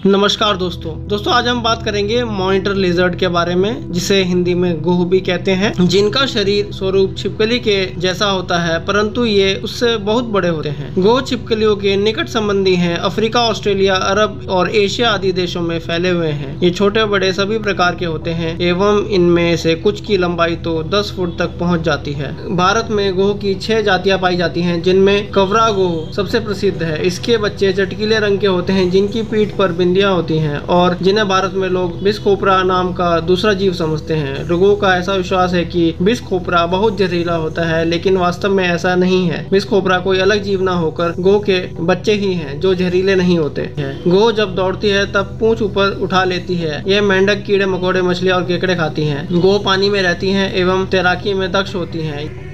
नमस्कार दोस्तों आज हम बात करेंगे मॉनिटर लिजर्ड के बारे में, जिसे हिंदी में गोह भी कहते हैं, जिनका शरीर स्वरूप छिपकली के जैसा होता है, परंतु ये उससे बहुत बड़े होते हैं। गोह छिपकलियों के निकट संबंधी हैं। अफ्रीका, ऑस्ट्रेलिया, अरब और एशिया आदि देशों में फैले हुए हैं। ये छोटे बड़े सभी प्रकार के होते हैं एवं इनमें से कुछ की लंबाई तो 10 फुट तक पहुँच जाती है। भारत में गोह की 6 जातियाँ पाई जाती है, जिनमें कवरा गोह सबसे प्रसिद्ध है। इसके बच्चे चटकीले रंग के होते हैं, जिनकी पीठ पर बिंदियां होती हैं और जिन्हें भारत में लोग बिस्कोपरा नाम का दूसरा जीव समझते हैं। लोगों का ऐसा विश्वास है कि बिस्कोपरा बहुत जहरीला होता है, लेकिन वास्तव में ऐसा नहीं है। बिस्कोपरा कोई अलग जीव ना होकर गोह के बच्चे ही हैं जो जहरीले नहीं होते हैं। गोह जब दौड़ती है तब पूंछ ऊपर उठा लेती है। यह मेंढक, कीड़े मकोड़े, मछलियां और केकड़े खाती हैं। गोह पानी में रहती हैं एवं तैराकी में दक्ष होती हैं।